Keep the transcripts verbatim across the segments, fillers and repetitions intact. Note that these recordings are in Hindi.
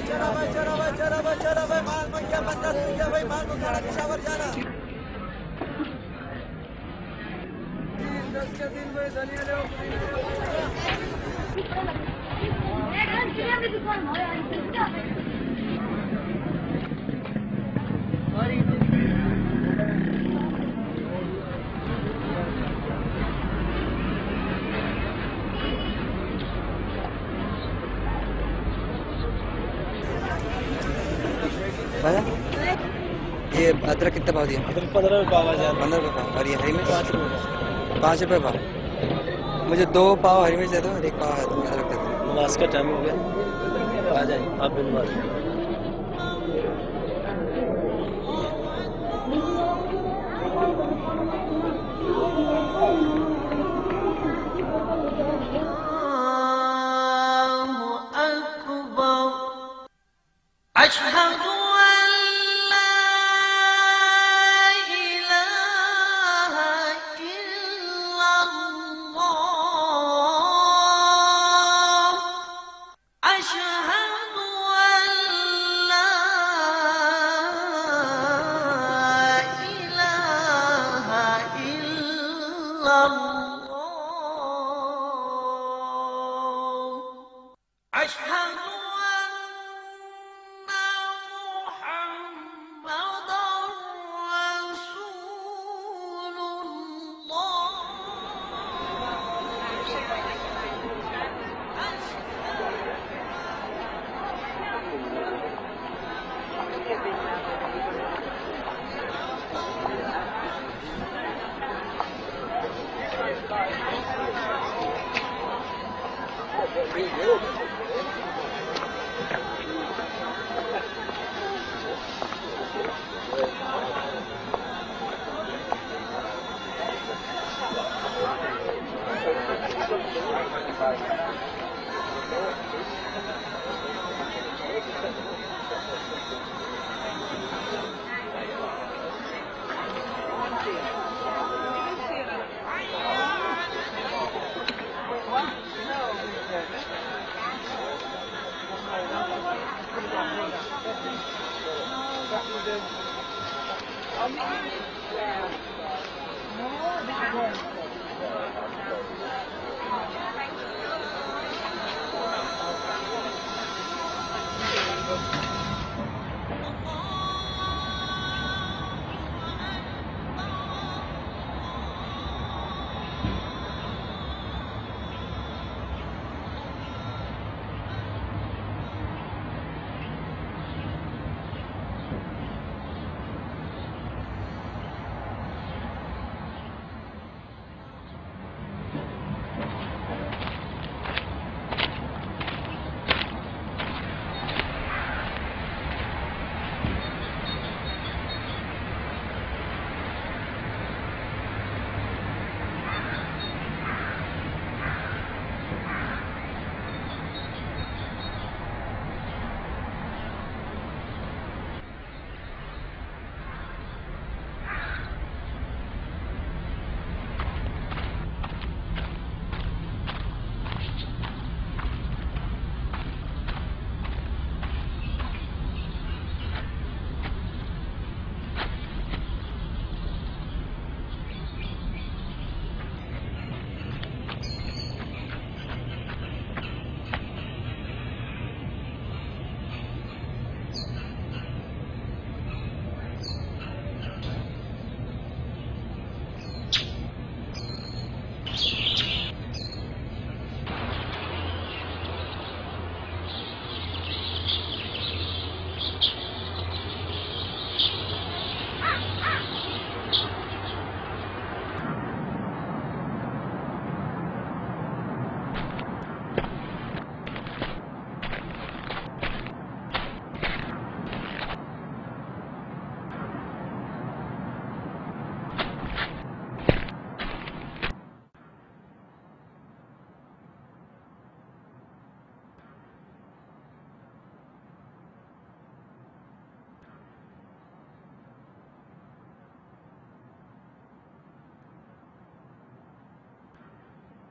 चलो भाई चलो भाई चलो भाई चलो भाई माल मंगिया बंदा सुइया भाई माल मंगाना पिशावर जाना दस के दिन भाई धनिया ले ये अदरक कितना भाव दिया? अदरक पंद्रह रुपये पाव है। पंद्रह रुपये पाव। और ये हरी मिर्च पाँच रुपये पाँच रुपये पाव। मुझे दो पाव हरी मिर्च दे दो, एक पाव अदरक दे दो। नमाज का टाइम हो गया, आ जाए आप बिल्कुल।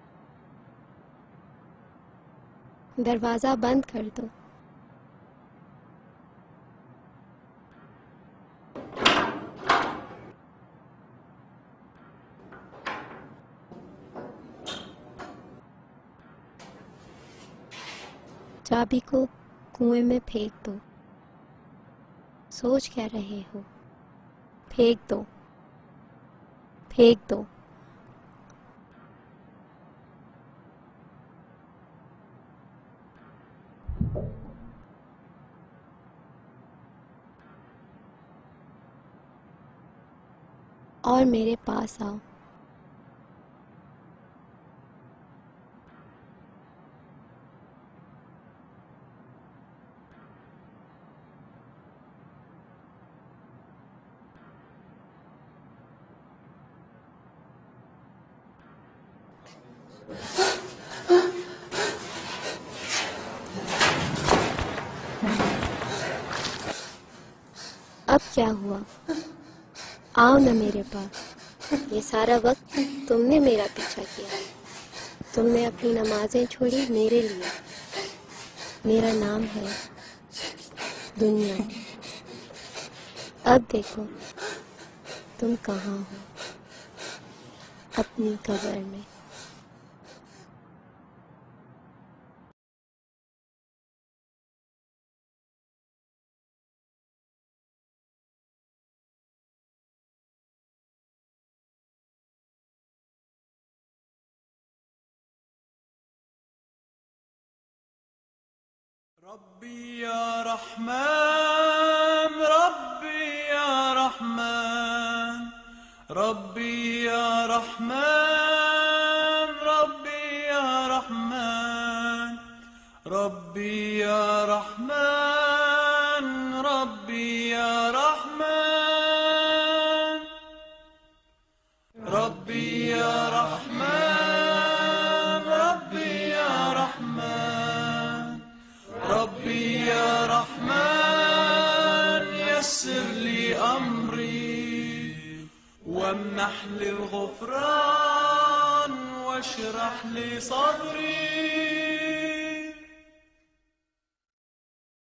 दरवाज़ा बंद कर दो। चाबी को कुएं में फेंक दो। सोच क्या रहे हो? फेंक दो, फेंक दो। और मेरे पास आओ। अब क्या हुआ? आओ न मेरे पास। ये सारा वक्त तुमने मेरा पीछा किया। तुमने अपनी नमाजें छोड़ी मेरे लिए। मेरा नाम है दुनिया। अब देखो तुम कहाँ हो? अपनी कब्र में। ربي يا رحمن ربي يا رحمن ربي يا رحمن ربي يا رحمن ربي يا رحمن ربي يا رحمن ربي يا رحمن ربي يا رحمن ربي يا رحمن يسر لي أمري وامنح لي الغفران واشرح لي صدري